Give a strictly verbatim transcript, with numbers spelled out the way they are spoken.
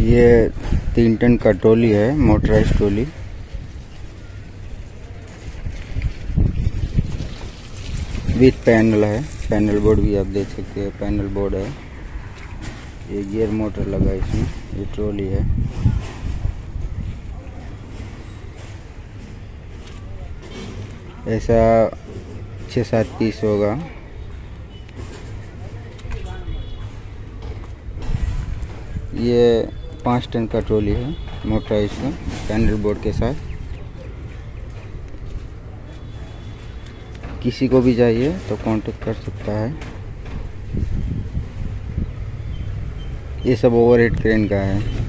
ये तीन टन का ट्रॉली है, मोटराइज ट्रॉली। विथ पैनल है, पैनल बोर्ड भी आप देख सकते हैं, पैनल बोर्ड है। ये गियर मोटर लगा है इसमें। ये ट्रॉली है। ऐसा छः सात पीस होगा। ये पाँच टन का ट्रॉली है, मोटराइज का, पैनल बोर्ड के साथ। किसी को भी चाहिए तो कांटेक्ट कर सकता है। ये सब ओवरहेड क्रेन का है।